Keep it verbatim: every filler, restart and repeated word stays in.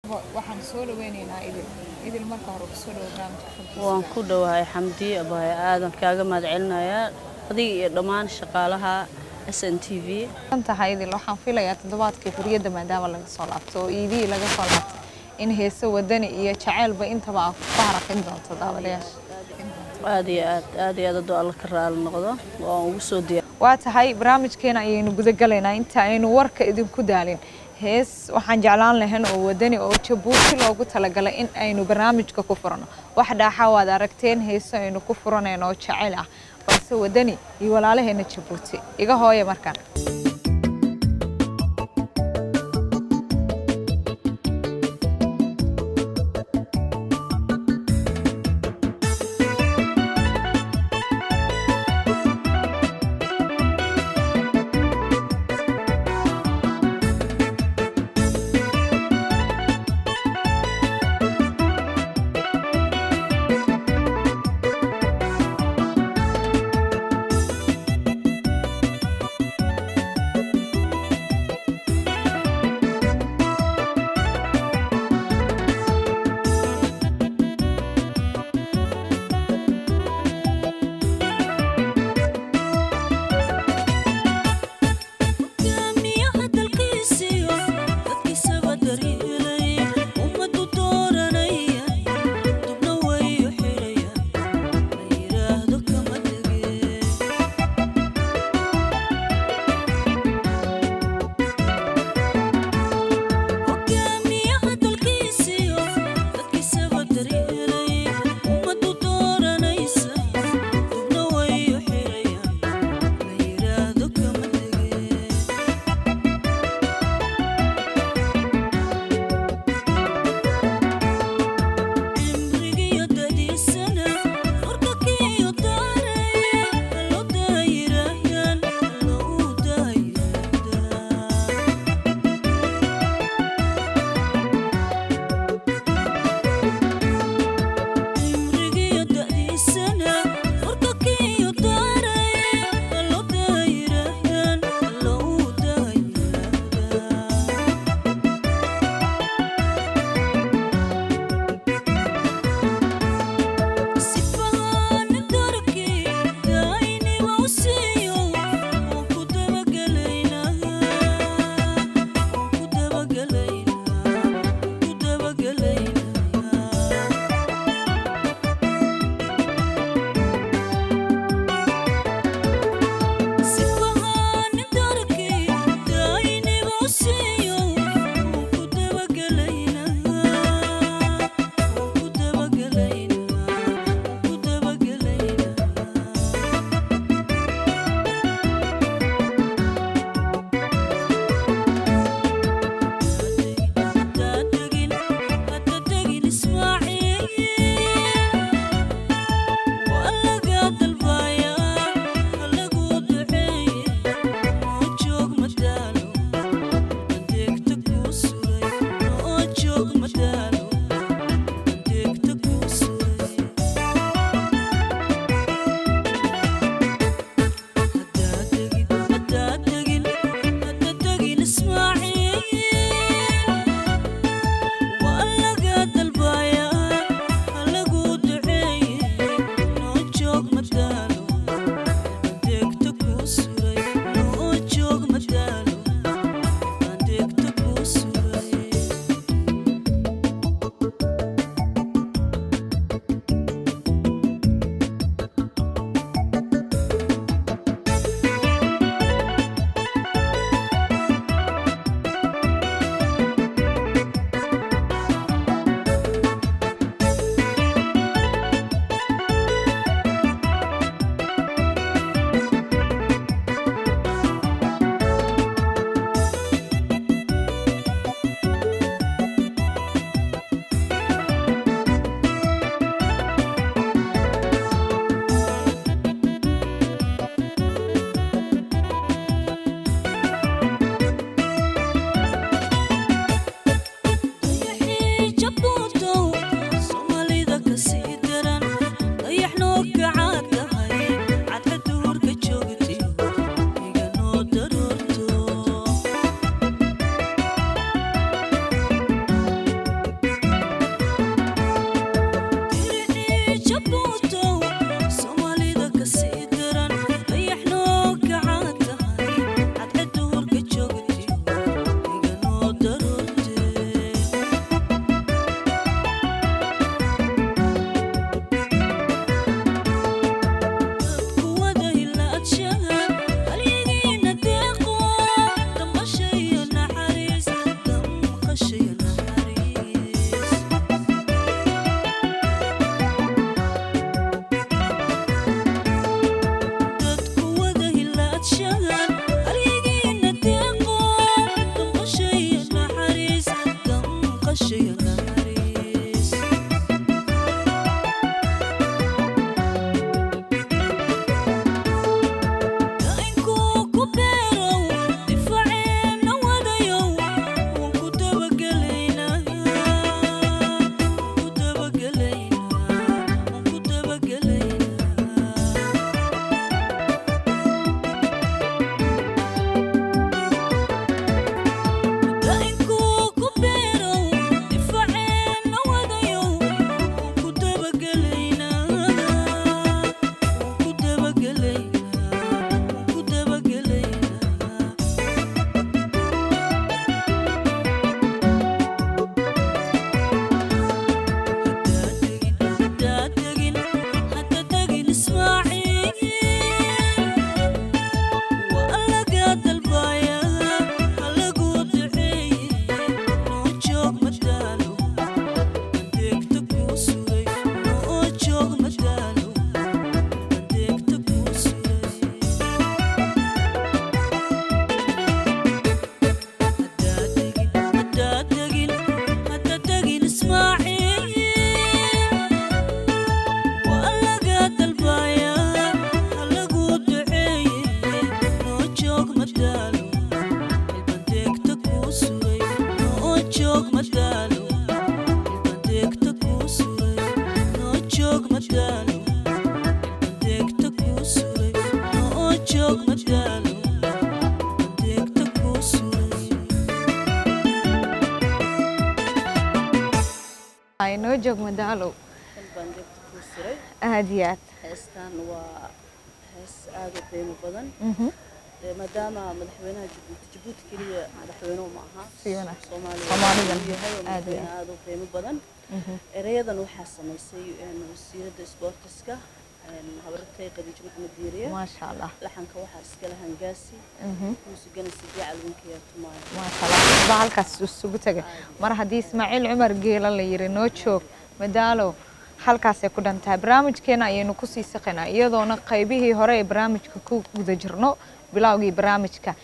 waxaan soo dhaweynaynaa idil idil marka hore soo dhawaad waan ku dhawahay xamdi abay aadan kaaga mahadcelinayaa adiga iyo dhammaan shaqaalaha S N T V tahay idil waxaan filayaa toddobaadkii xuriyada maadaama laga soo laabto oo iidii laga soo laabto in heeso wadani iyo jaceelba intaba ku haraqin doonto daawadayaasha aad iyo aad aad iyo aad alla ka raali noqdo waan ugu soo diyaar waa tahay barnaamijkeena ayaynu guda galaynaa inta aynu warka idinku daalin hees waxaan jeclaan lahayn oo wadani oo Jabuuti loogu talagalay in aynu barnaamijka ku furano wax dhaaxa waad aragteen heeso aynu ku furanayno jacayl ah balse wadani iyo walaalaheena Jabuuti iga hooyo markaan ayno joog madaalo aadiyat heestan waa hees aad u qiimo badan maadaama madaxweynaha Djibouti kaliya madaxweynuhu ma aha Soomaaliya aad u qiimo badan erayadan waxa sameysay wasiirada sportiska habartay Khadiija Maxamed Diiriye ma sha Allah laxanka waxa iska lahan gaasi muusigana si jacalwinka yaa tumaay ma sha Allah ba halkaas isugu tagay mar hadii Ismaaciil Cumar Geela la yiri noo joog madaalo halkaas ay ku dhantahay barnaamijkeena ayaynu ku sii saqaynaa iyadoona qaybihii hore ee barnaamijka ku guda jirno bilowgii barnaamijka